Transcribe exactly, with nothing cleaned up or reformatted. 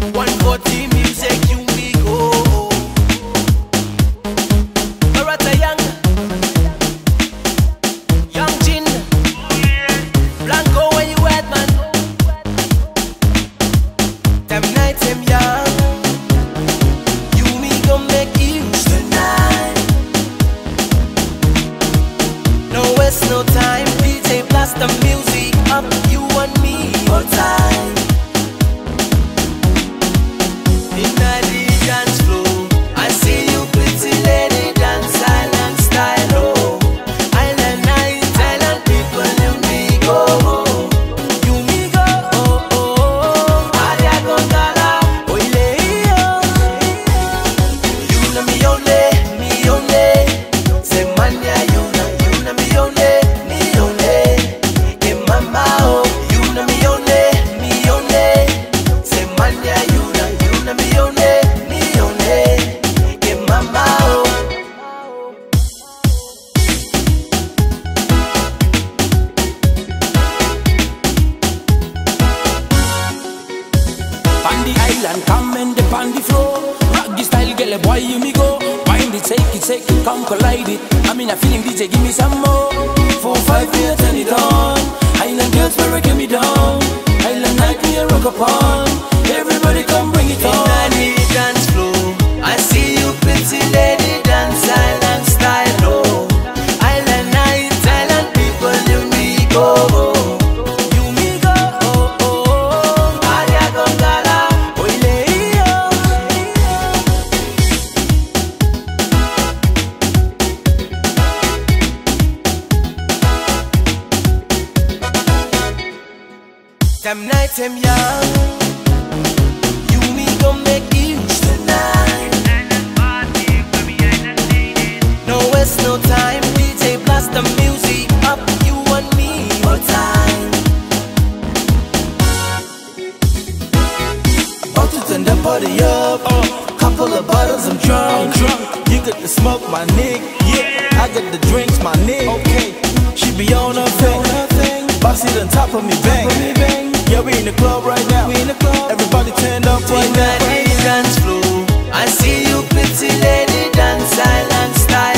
one forty music, you me go. Barata young, young Jin, Blanco, where you at, man? Them nights, them young, you me gon' make use tonight. No waste no time, D J blast the music up, you and me all time. Inna the dance floor, I see you pretty lady dance island style, oh. Island night, island people, you me go, you me go, oh oh. Aria Gondala, oh yeah, you know me only, me only. Say man ya, you know, you know me only, me only. Hey mama, oh, you know me only, me only. Say man ya, you know, you know me only, me only. Hey mama, oh. On the island, come and dip on the floor. Rock the style, girl, boy, you me go. Wind it, take it, take it, come collide it. I mean, I feeling D J, give me some more. Four, five, me, I turn it on. Island girls, breaking me down. Island night, me a rock upon. Everybody come bring it on. Inna the dance floor, I see you pretty lady dance island style, oh. Island night, island people, you me go, you me go, oh oh. Aria Gondala, oh yeah. Them nights, them young, you me gon' make use tonight. No waste no time, D J blast the music up, you and me all time. About to turn the party up, uh, couple of bottles, I'm drunk. drunk. You got the smoke, my nigga. Yeah, I got the drinks, my nigga. Okay, she be on her thing. Boss it on top of me, bang. Yeah, we in the club right now. We in the club. Everybody turned up right Inna now. the dance floor, I see you pretty lady dance island style.